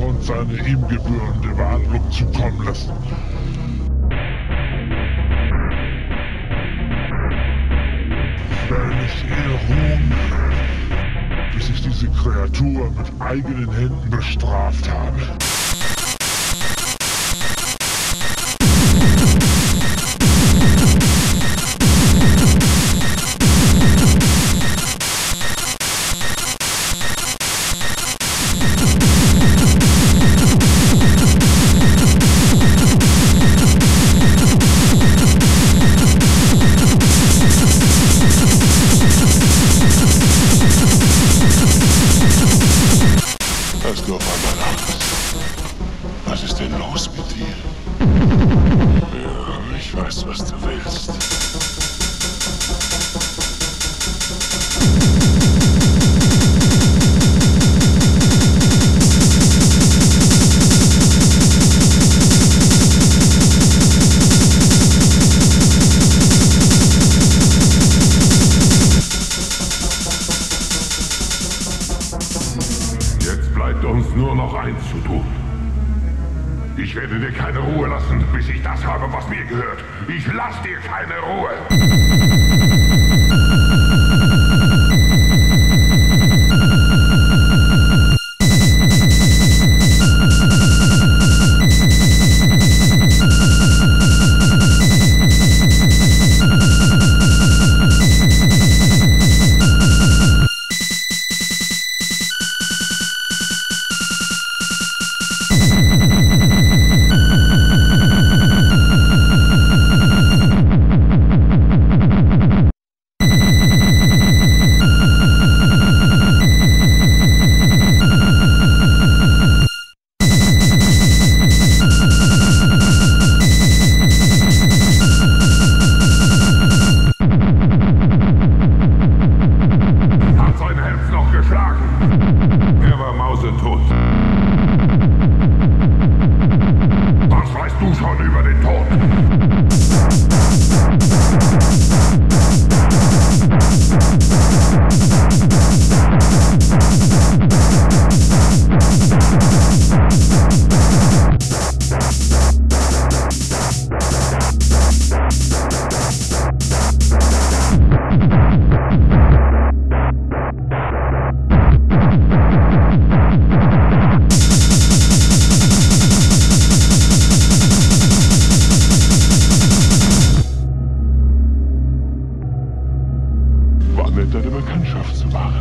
und seine ihm gebührende Behandlung zukommen lassen. Werde nicht eher ruhen, bis ich diese Kreatur mit eigenen Händen bestraft habe. Hörst du auf einmal Angst? Was ist denn los mit dir? Ja, ich weiß, was du willst. Jetzt bleibt uns nur noch eins zu tun. Ich werde dir keine Ruhe lassen, bis ich das habe, was mir gehört. Ich lass dir keine Ruhe. Er war mausetot. Was weißt du schon über den Tod? War nett, deine Bekanntschaft zu machen.